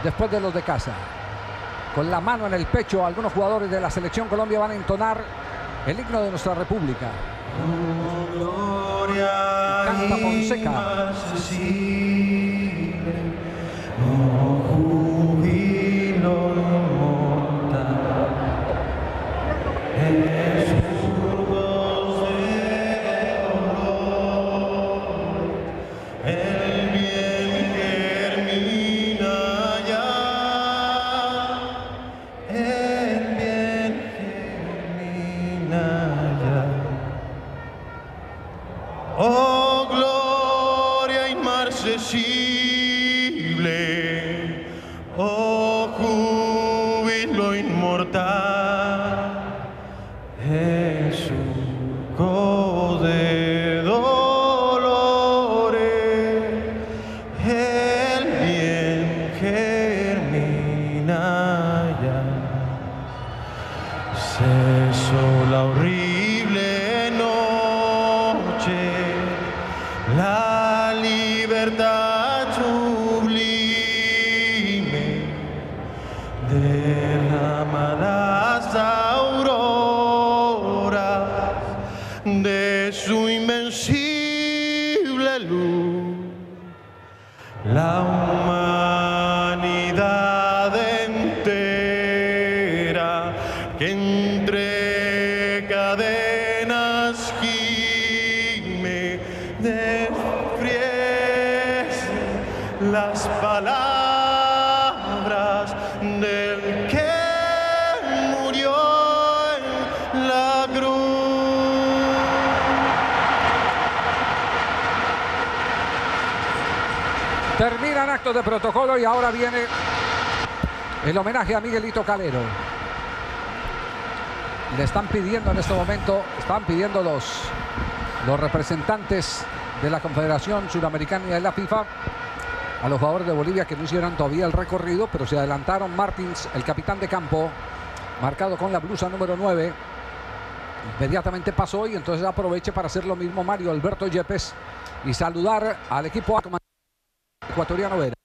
después de los de casa. Con la mano en el pecho, algunos jugadores de la selección Colombia van a entonar el himno de nuestra república. Canta Fonseca. Oh, gloria inmarcesible, oh, júbilo inmortal, Jesús, de dolores, el bien germina ya, cesó la horrible noche, la libertad sublime, derramadas auroras de su invencible luz, la humanidad entera que entre cadenas gime, despriese las palabras del que murió en la cruz. Terminan actos de protocolo y ahora viene el homenaje a Miguelito Calero. Le están pidiendo en este momento, están pidiendo los representantes de la Confederación Suramericana y de la FIFA a los jugadores de Bolivia que no hicieran todavía el recorrido, pero se adelantaron. Martins, el capitán de campo, marcado con la blusa número 9, inmediatamente pasó y entonces aproveche para hacer lo mismo Mario Alberto Yepes y saludar al equipo ecuatoriano.